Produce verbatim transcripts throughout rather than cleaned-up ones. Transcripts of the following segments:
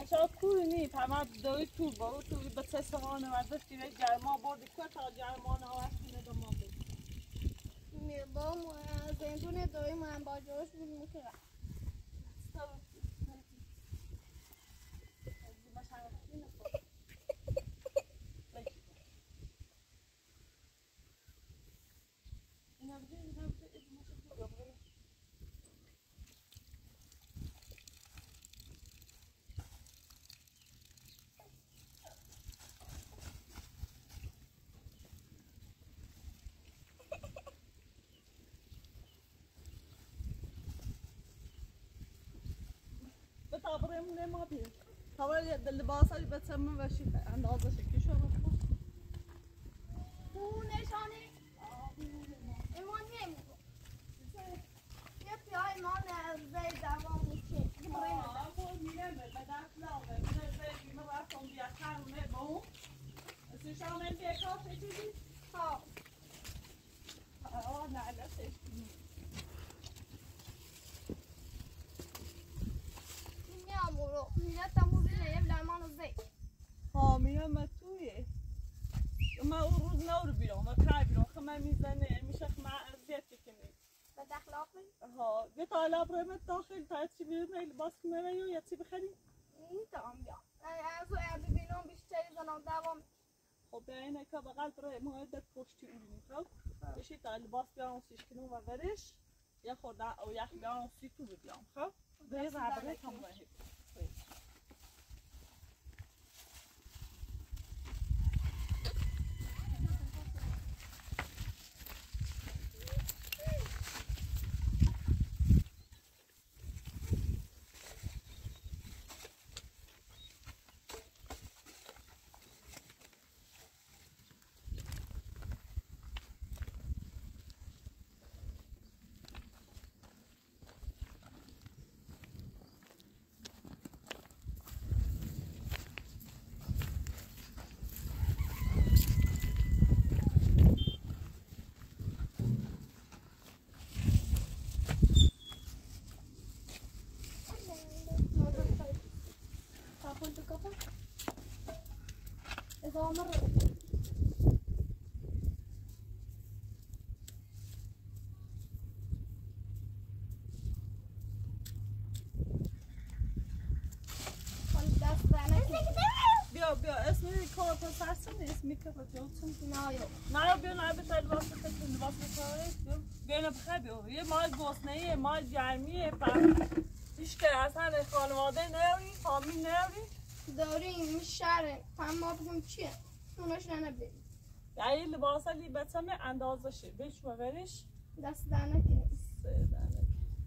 اشار کوری نی تمام دوی تو با تو به سه سوانه ورزش دیگه گرما بردی که تا گرما نه وقتی ندم ما بود می با ما زندون دوی من با جوش بود میکرد بتابرمونه ما بيه طبعا اللباس اللي بتسمى وشي اندازه شكل شو بخو اون نشانه ایمان نمیگو یه پیای ما نزده دوام میشه آه خود میرم به دست لاغه میره زی بیمه رفتم بیا خرمه بون سیشان من بیا کار چیزی؟ ها آه نه علتش میامورو میره تموزی لیب لرمان زی ها میام تویه ما اون روز نور بیرون و کار بیرون خمه میزنه میشه خمه ازیتی کنی به دخلاقی؟ ها یه تا حالا برمت داخل تا چی بیرون لباس کنه یا چی بخری؟ این تام بیا از او ببینم بیشتری زنم دوام خب اینه که بغل برای مهدت پشتی اونی خب بشی تا لباس بیارم سیش کنم و برش یا خورده او یخ بیارم سی تو بیام خب به زبره کم باید إذا مر بیا بیا اسمی کار پسرسن اسمی که بجاتون نایو نه بیا نه به لباس بکن لباس بکن بیا نه بخیر بیا یه مال گوسنه‌ای مال گرمیه پر هیچ که اصلا خانواده نوری فامیل نوری داریم شهر تمام بگم چیه اوناش نه نبیم یعنی لباس لی بتسمه اندازه شه بیش و برش دست دانه که نیست سه دانه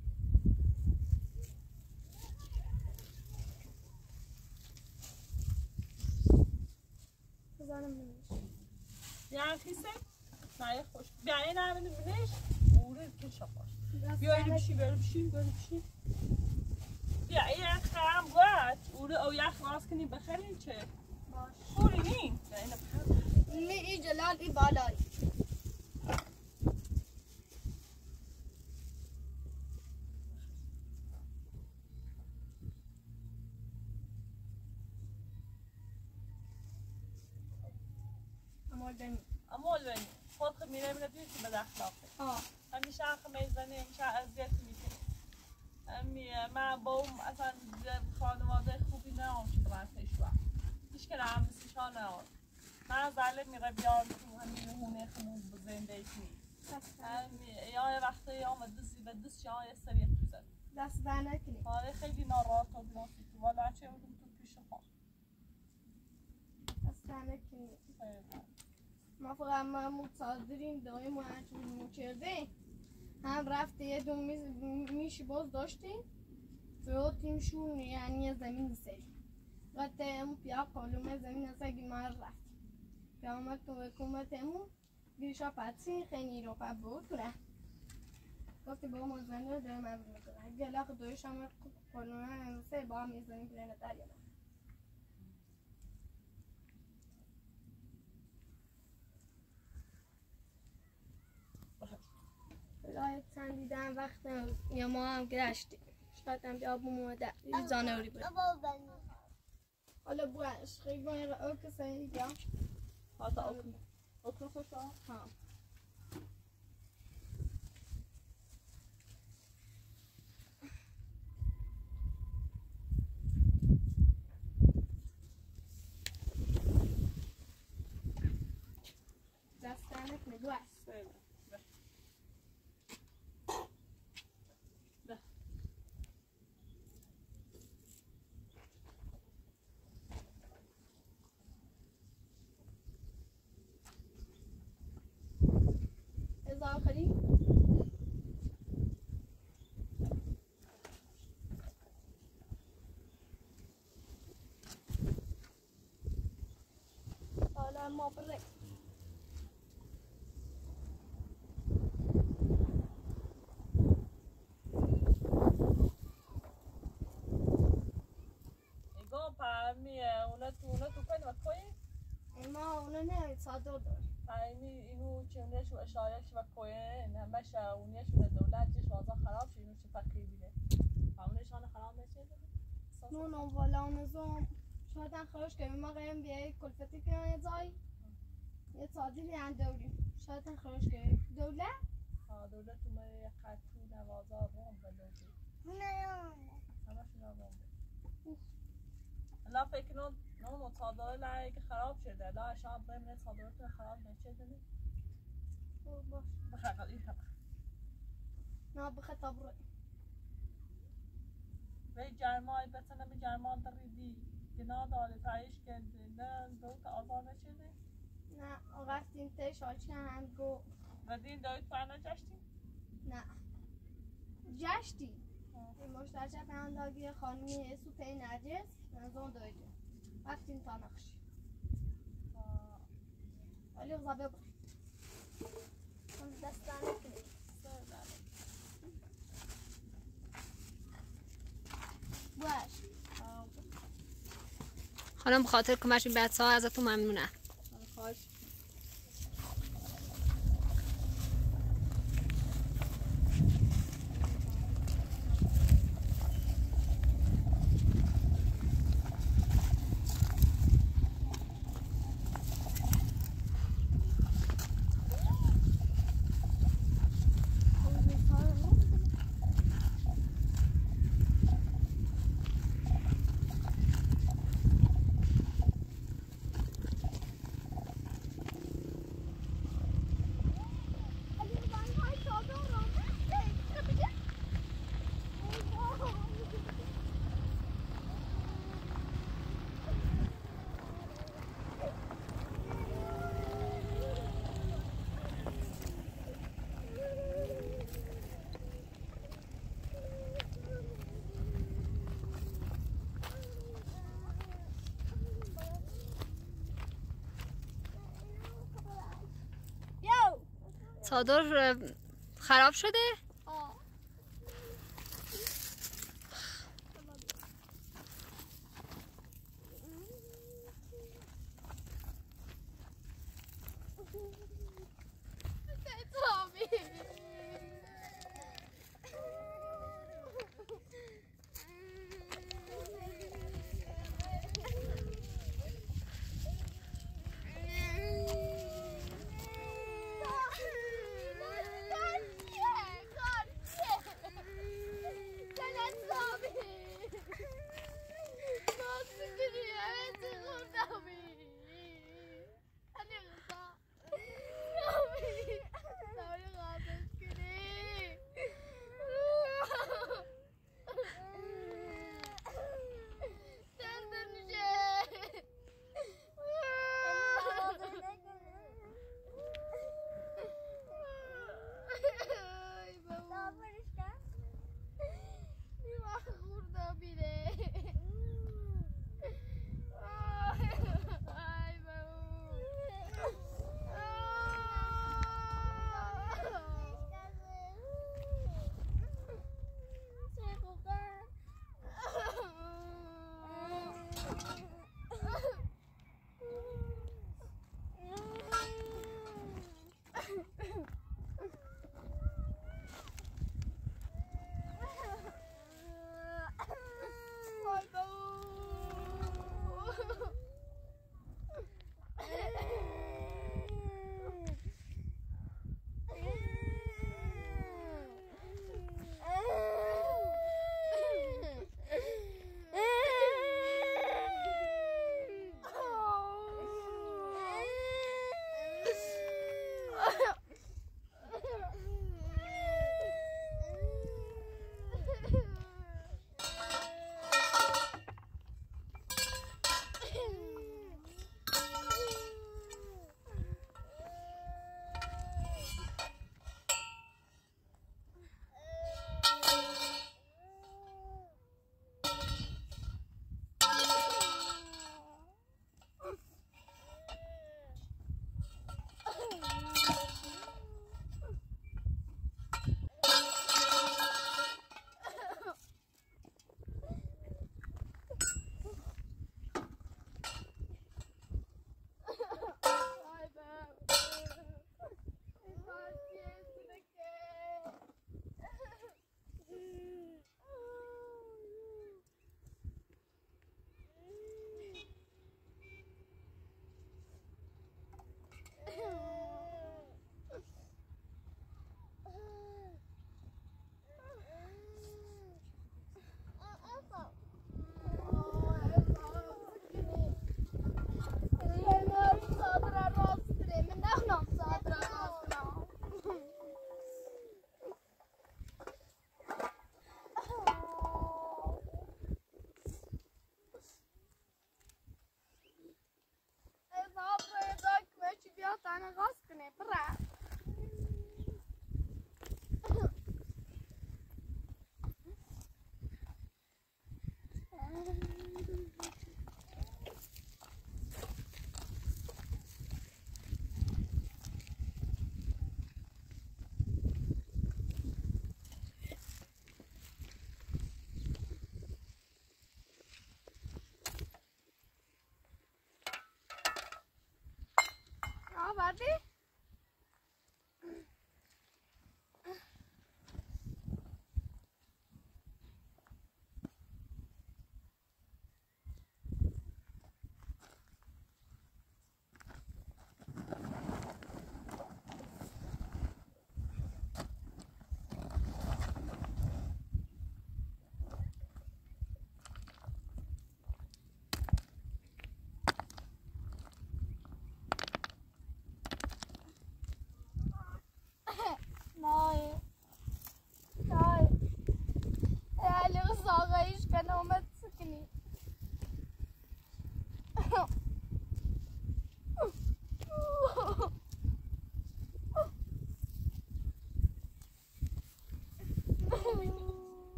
بزنم نمیشه یعنی خیسه نه خوش بیا این همه نمیدهش اوره که شفاش بیا اینو بشی برو بشی برو بشی بیا این خرم باید اوره او یخ راست کنی بخرین چه باش خوری نیم بیا اینو بخرم می ای جلال ای بالایی امال بینی امال بینی خود خود میره میره توی که به اخلاقه آه همیشه آخه میزنه همیشه اذیت میکنه همی من با اون اصلا خانواده خوبی نه هم که من پیش وقت هیچ که هم مثلشان نه هم من زله میره بیار تو همین هونه خمون بزنده ایکنی همی یا وقتی یا مدزی بدز یا یه سری خوزد دست دانه که نیست آره خیلی ناراحت و بناسی تو والا چه بودم تو پیش خواه دست دانه که نیست ما فقط محمود صادرین دایی ما هرچون موچرده هم رفته یه دون میز میشی باز داشتیم و تیمشون یعنی زمین سری وقتی همون پیا کالومه زمین سگی مر رفت پیا آمد تو حکومت همون بیشا پتسی خیلی رو پا بود کنه گفتی با ما زنده داره من میکنه گلاخ دویش هم کالومه سه با هم میزنیم برنه دریا راه تندیدن وقت یا ما هم گشتیم شاید هم بیا بومو در زانوری بود حالا باش خیلی باید اوک سنگی ها حالا اوک اوک خوش ها ها دستانك ندوس إذا آخري طالع ما بريك ما اونا نهاية صادر دار اینی اینو چونش و اشارهش و کوین همش اونیش و دولت جش وضع خراب شد اینو چه فقیر بیده همونش آن خراب نشه نو نو والا نظام شاید خرج کنیم ما قیم بیای کلفتی کنیم یه جای یه تعدیلی عن دولی شاید خرج کنیم دولت ها دولت اومده یه خطی نوازا بوم بلوزی نه همش اینا بوم لا فکر نون نون مصادره لای که خراب شده لا شام بریم صادراتون خراب نشه دنی باش بخیر این خبر نه بخطا برای به جرمای بتنه به جرمان دریدی گناه داره تایش کرده نه دو تا آزار نشده نه رفتیم تش آچکن هم گو و دین دایت پرنا جشتی؟ نه جشتی این مشترچه پنداگی خانمی اسو پی نجس نزون دایده رفتیم تا نقش ولی غذابه بخی دستانه کنی باش خانم بخاطر کمش این بچه ها ازتون ممنونه خواهش چادر خراب شده؟ آه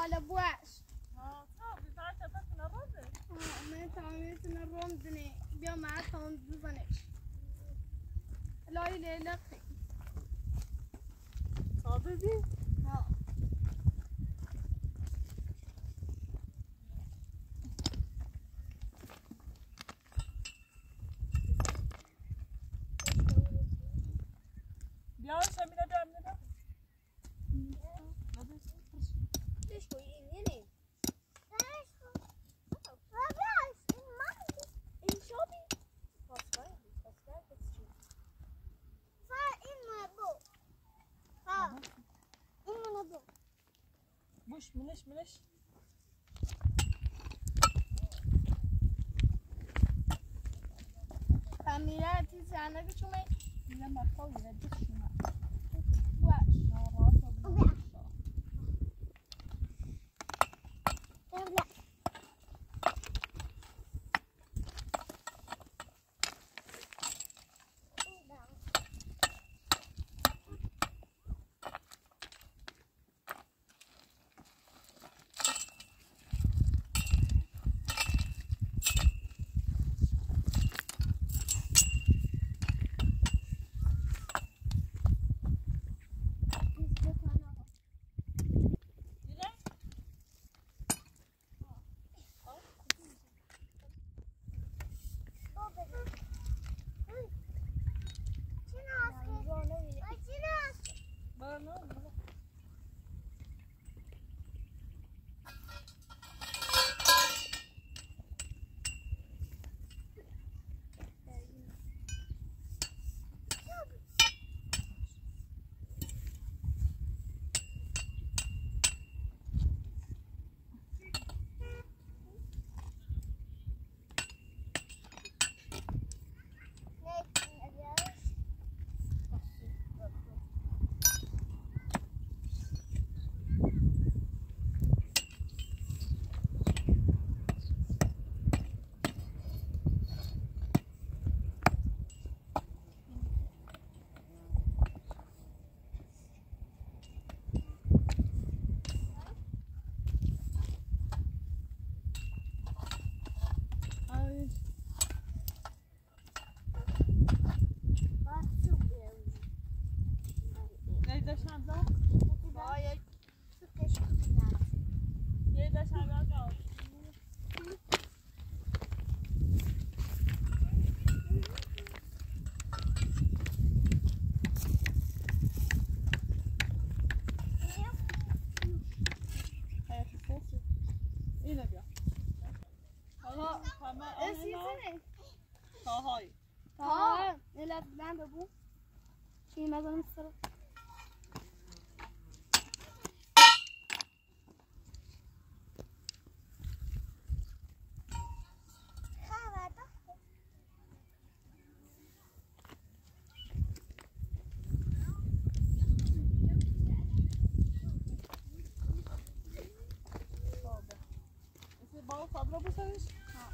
بالا بواش ها صافي تعال تبقى نرده اه من تعميتنا الرمدني بيا معاه تون بزنش لا إله إلا الله صادقي ها بیا شمینا بیا مینا ليش هو يني بوش منش منش تعميرها تيجي عنك شو ما لما تطول ردش شمال واش راسه تاهای ها لا بلان بابو شي ما ظن مستر باو صبرا بسویش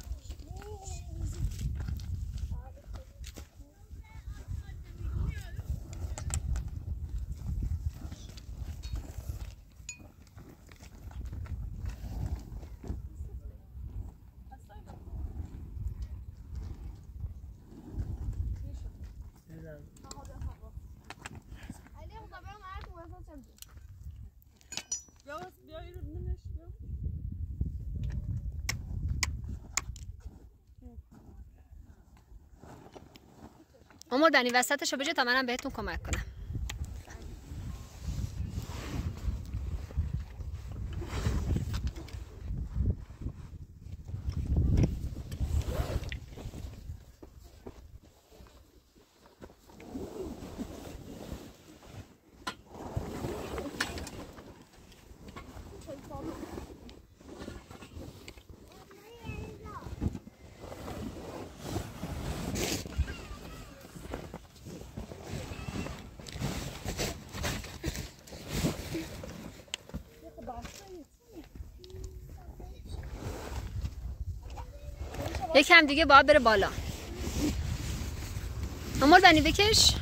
امور دنی وسطشو بجه تا منم بهتون کمک کنم. یکم دیگه باید بره بالا. امور دنی بکش.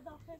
داخل.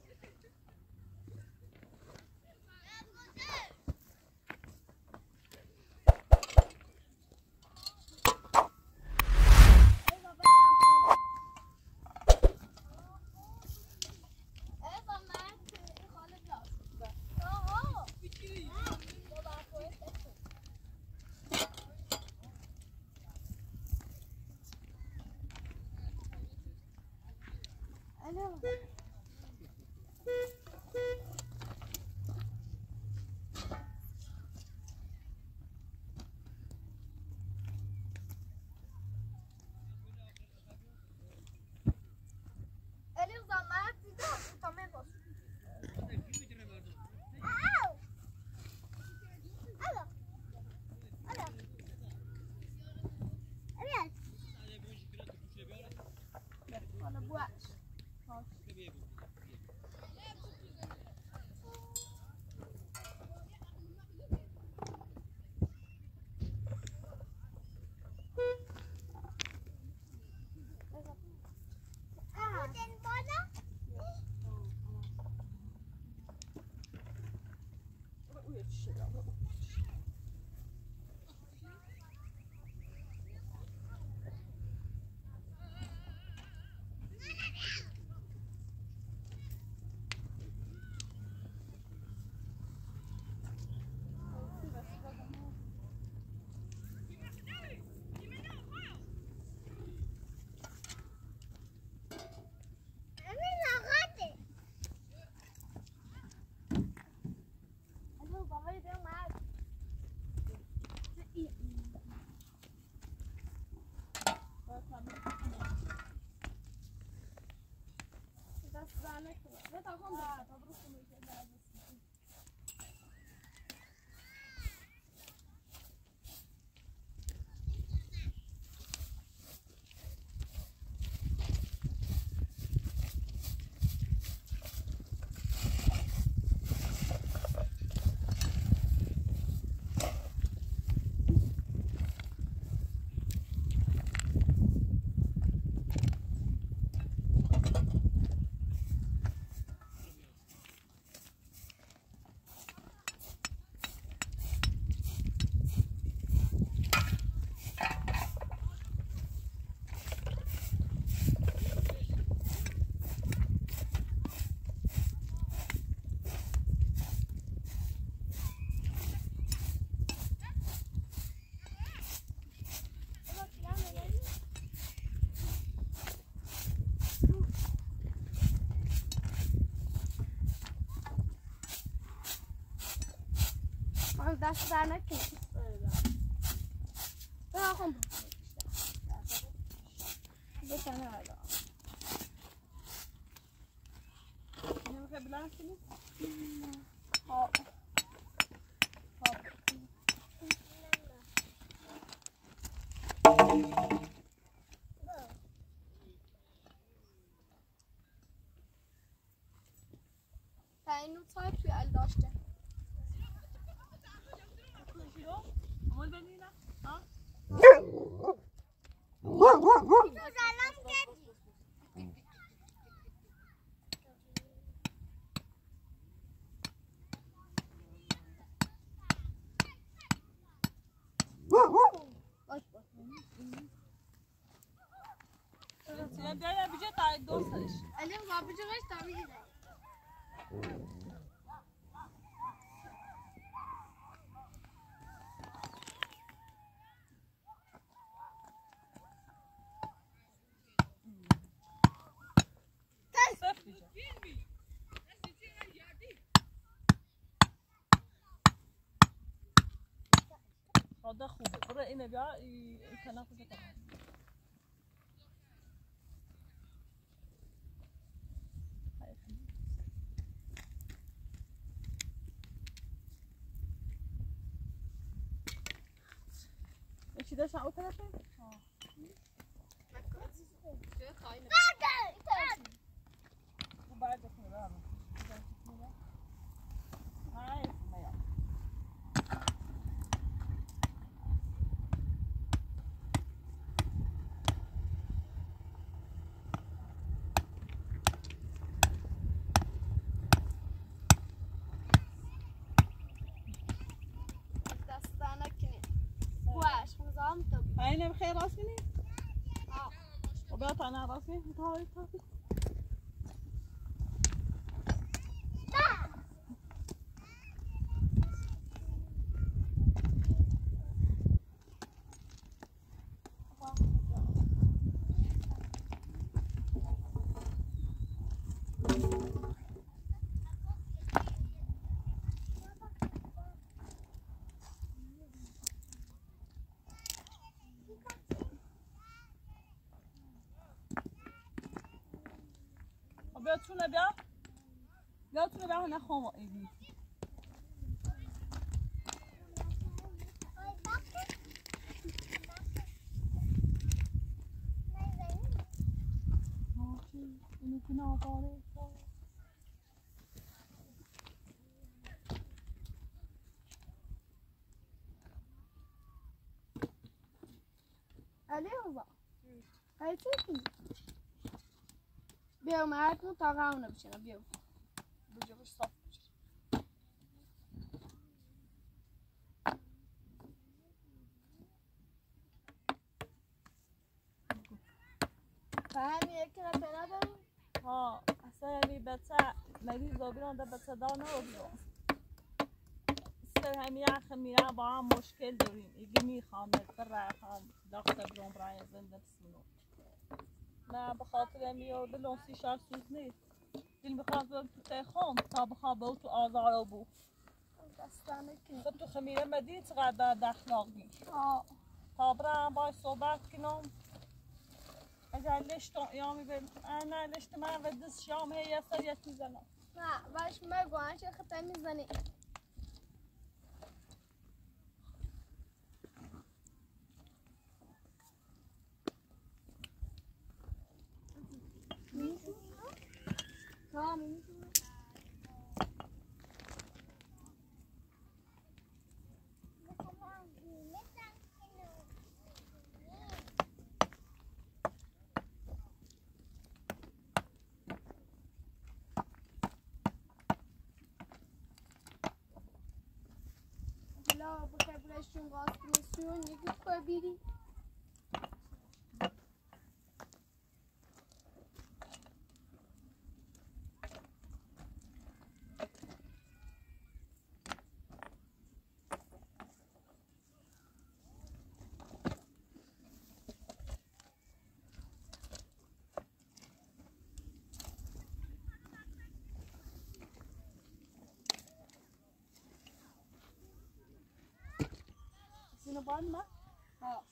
دست در نکنی برای خون بکنه حالا نمیخوای بلند کنی؟ آب تا اینو تا توی ال داشته امال بنینا ها سلام بیا بیا تا دوستش الان بابا جوش تا میگه ده خوبه برو اینه بیا این تنفس کن چی داشتن اون طرفه؟ آه بعد بکنه برام های میا بیا تا نراسیم تایی تایی بیا تونه بیا بیا تونه بیا نخوام ایدی اینو که ناباره علی بابا علی چی کنی؟ بیا مرد کن تا قهونه بشنه بیا بجا بش صاف بشه فهمی یکی رفته نداریم؟ ها اصلا یعنی بچه مریض رو بیرون ده بچه دار نرو بیرون سر همی اخه میرن با هم مشکل داریم ایگه میخوام بره هم داخل بیرون برای زنده بسونو نه بخاطر همی و دلون سی شار سوز نیست دل بخواد برم تو تیخون تا بخواد برو تو آزارو بو دستانه که خب تو خمیره مدی چقدر دخلاقی آه تا برم باید صحبت کنم اگر لشتم ایامی برم نه لشت من و دست شام هی اصلا یه چیز زنم نه باش مگو هنچه خطا میزنی ها میتونم لا بخیر برشون گاز کنیسیون یکی کوه بیری اینو باید من ها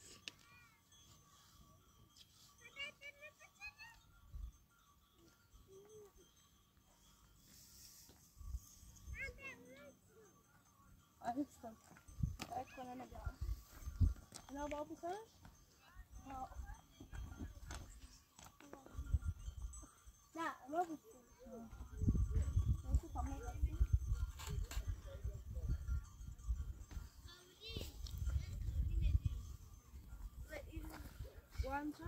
آهستم باید کنه نگرم اینا با بسنش ها نه ما بود نشو تمام کنی وانجا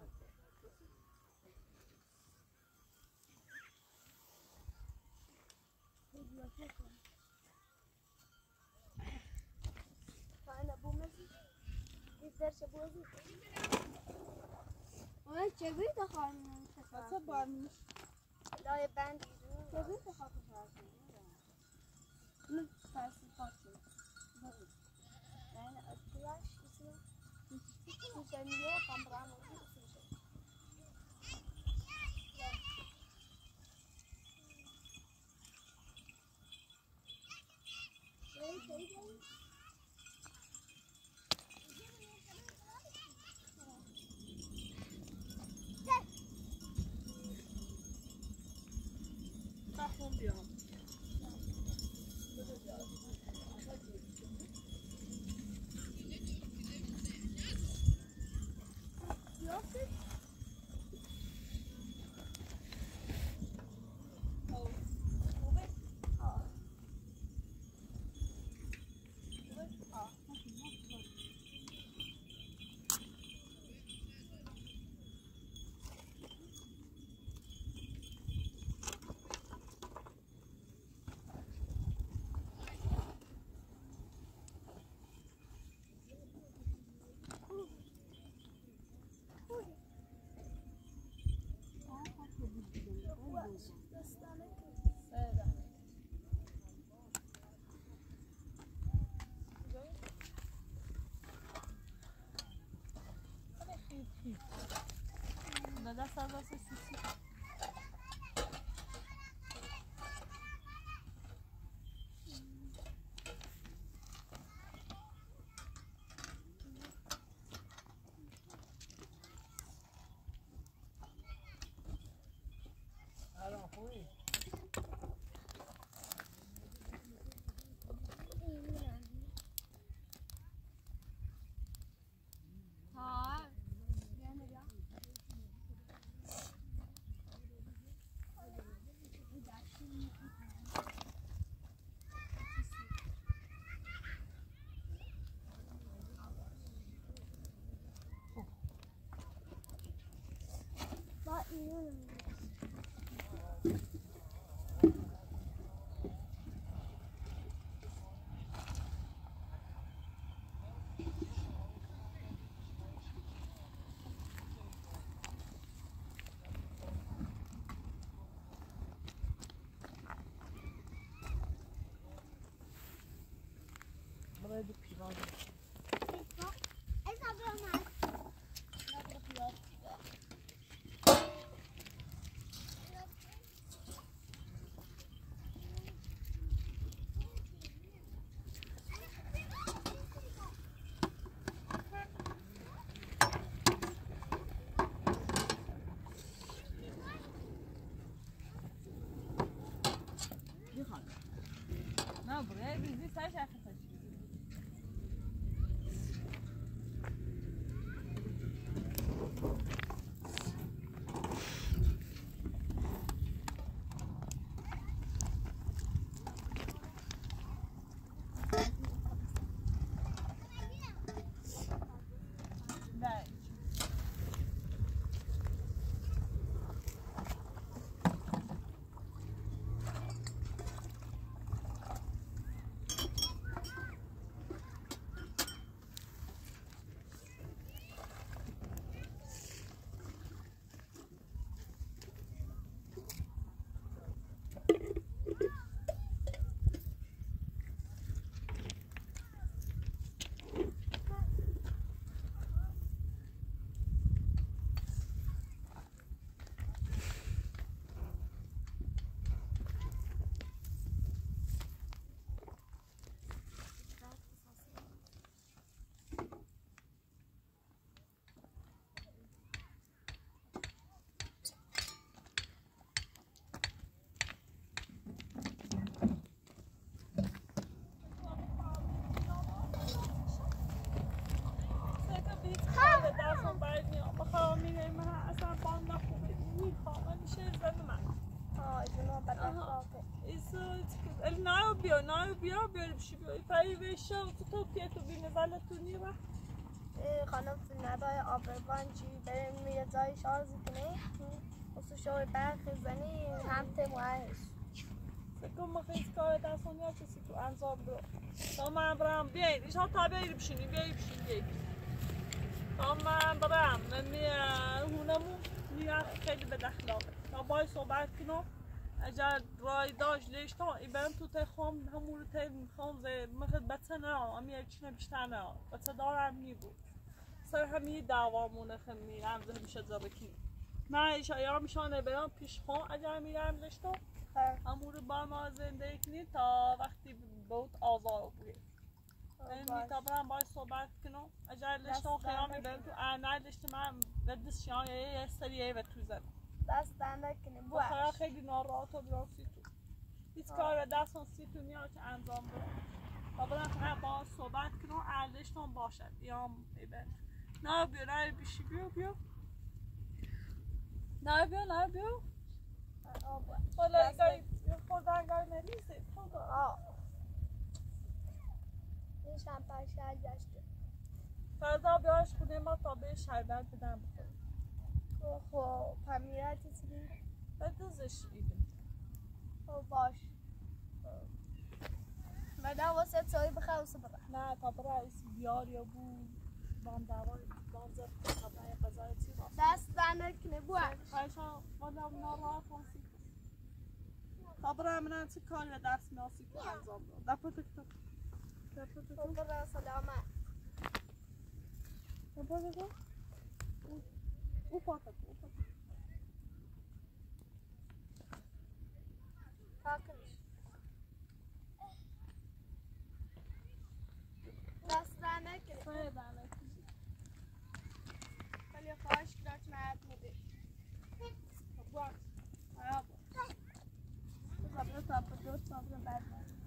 فأنا بومزي الدرس بوزي وأنا كبير دخل من بچه بارمش لا يبان كبير دخل من فاسي فاسي يعني أتلاش يصير يسميه قمران وكذا تخم بیام سیسی نه دست از دست سیسی برای پیران نه برای بیزی سر شخص بیا نه بیا بیا بشی بیا پای ویشه و تو توپیه تو بینه ولتونی و خانم فی ندای آبروان چی بریم یه جای شارزی کنی و تو شوی برخی زنی هم تموهش فکر ما خیلی کار دستانی ها کسی تو انزام برو تا من برم بیاین ایشان تا بیایی بشینی بیایی بشینی بیایی تا من برم من هونمون میرم خیلی به دخلاقه تا بای صحبت کنم اگر رای داشت لیشتا ای برم تو تی خام همون رو تی میخوام زی مخد بچه نه امی اکشنه بیشتر نه بچه دارم نی بود سر همی دعوامونه خم میرم زه میشه زبکی من ایشا یا میشانه برم پیش خام اگر میرم لیشتا همون رو با ما زنده کنی تا وقتی بود آزار بوده می تا برم باید صحبت کنم اگر لیشتا خیامی برم تو ارنای لیشتا من ردش شیان یه سریعه و تو زنم دست دنده کنی بوش بخیار خیلی ناراحت و برام سی تو هیچ کار دست اون سی تو نیاد که انجام برم تا برم فقط با صحبت کنم ارزشتون باشد بیام ایبن نه بیا نه بیشی بیا بیا نه بیا نه بیا حالا گای خوردن گای نریزه آه این شمپر شهر گشته فردا بیاش خونه ما تا به شربت بدم بخورم خب پمیره چیزی بیم بدازش ایدم خب باش مدام واسه سایی بخواه واسه برا نه تا برا ایسی بیار یا بود بام دوای بام زد خبای قضای چی باست دست دنده کنه بوش خواهشان مادم ناراحت کنسی تا برا منم چه کاری و دست میاسی که انجام داد دپوتو کتو دپوتو کتو برا سلامت دپوتو کتو اوپاتا اوپاتا تاکلش دست در نکرد خیلی دانه ولی خواهش کرد مرد میده باش آیا باش صبر صبر دو صبر بعد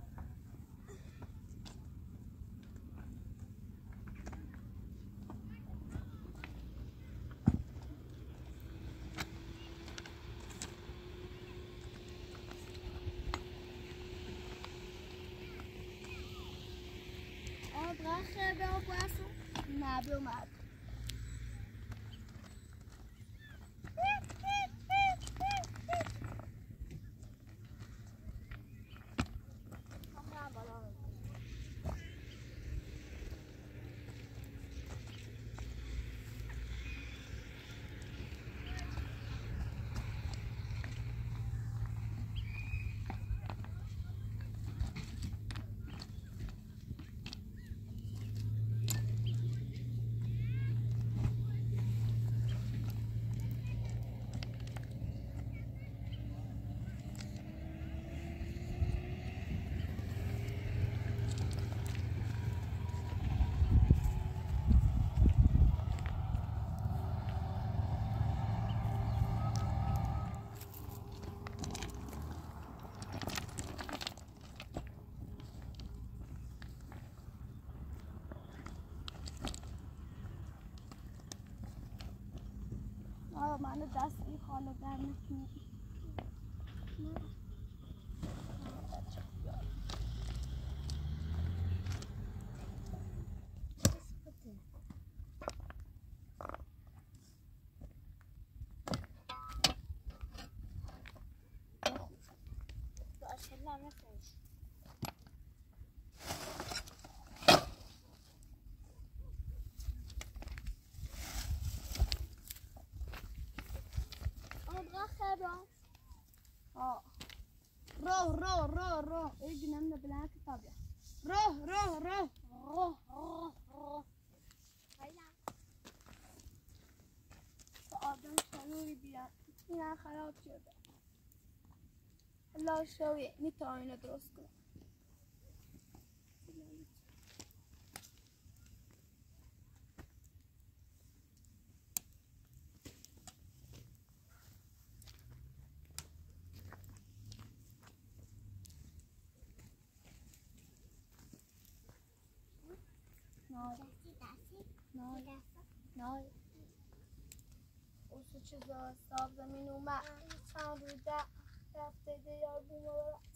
Brache به او باسو نه به اومد من دست این خاله در میکنم رو رو رو رو اجي نمنا بالعكس طابع رو رو رو رو رو رو هيا آدم شنوری بیاد این خراب شده الله شوی میتونی درست کنی نه نه اون چیزا ساب زمین اومد چند روزه رفته دیار بومارا